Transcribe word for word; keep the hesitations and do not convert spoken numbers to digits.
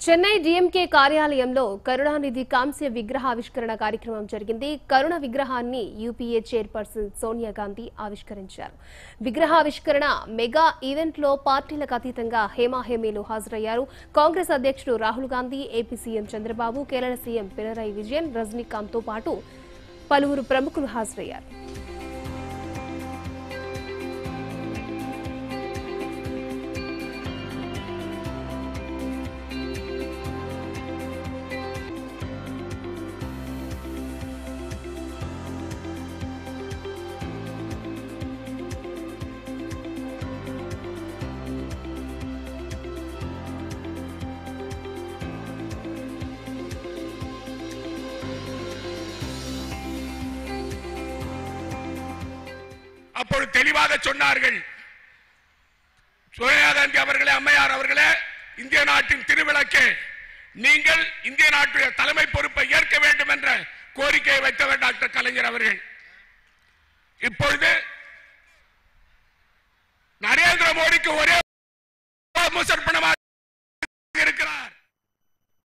Chennai DMK కార్యాలయంలో కరుణానిధి కాంస్య విగ్రహావిష్కరణ కార్యక్రమం జరిగింది. కరుణ విగ్రహాన్ని యూపీఏ చైర్పర్సన్ సోనియా గాంధీ ఆవిష్కరించారు. విగ్రహావిష్కరణ మెగా ఈవెంట్లో పార్టీలకు అతీతంగా హేమాహేమీలు హాజరయ్యారు. కాంగ్రెస్ అధ్యక్షుడు Rahul Gandhi, AP CM Chandrababu, Kerala CM Pinarayi Vijayan, Rajinikanth తో పాటు పలువురు ప్రముఖులు హాజరయ్యారు. அப்பொழுது தெளிவாக சொன்னார்கள், சோனியா காந்தி அவர்களே, அம்மையார் அவர்களே, இந்திய நாட்டின் திருவிளக்கே, நீங்கள் இந்திய நாட்டுடைய தலைமை பொறுப்பை ஏற்க வேண்டும் என்ற கோரிக்கையை வைத்தவர் டாக்டர் கலைஞர் அவர்கள். இப்பொழுது நரேந்திர மோடிக்கு ஒரே முசர்ப்பணமாக